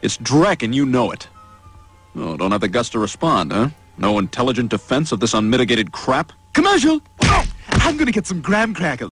It's dreck and you know it. Oh, don't have the guts to respond, huh? No intelligent defense of this unmitigated crap? Commercial! Oh, I'm gonna get some graham crackers.